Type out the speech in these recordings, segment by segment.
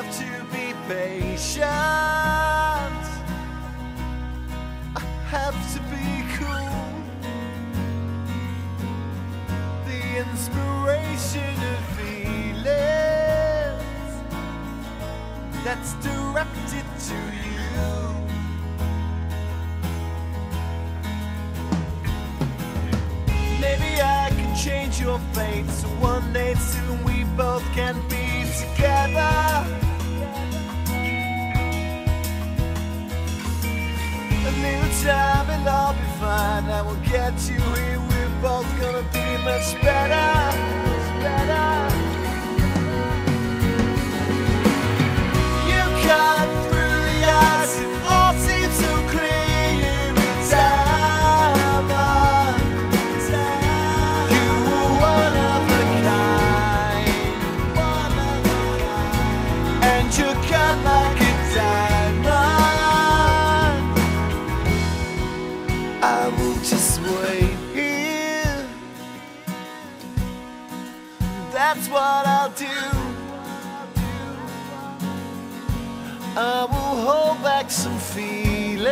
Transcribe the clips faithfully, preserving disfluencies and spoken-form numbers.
to be patient. I have to be cool. The inspiration of feelings that's directed to you. Maybe I can change your fate, so one day soon we both can be together. A little time and I'll be fine. I will get you here. We're both gonna be much better, much better. You cut through the eyes, it all seems so clear in time. You were one of a kind, and you cut like a diamond. I will just wait here. That's what I'll do. I will hold back some feelings.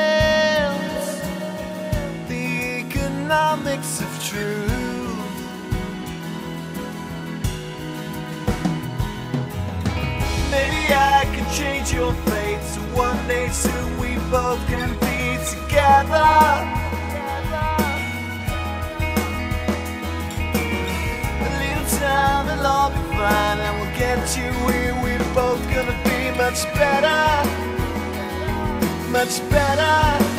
The economics of truth. Maybe I can change your fate, so one day soon we both can be together. A little time and I'll be fine. I will get you here. We're both gonna be much better, much better.